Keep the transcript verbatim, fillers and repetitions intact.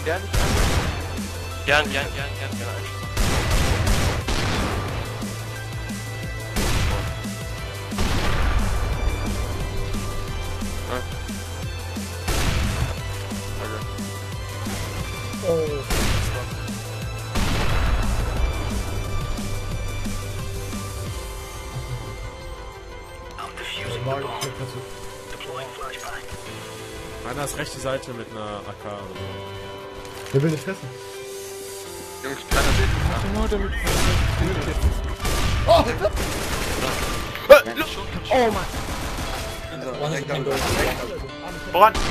wenn der nicht kann. Gern, gern, gern, gern, gern einschuss. Oh. Einer ist rechte Seite mit einer A K oder so. Der will nicht fressen. Jungs, keiner will nicht. Genau, der will Oh! Oh Mann! So, direkt am- direkt am- Voran!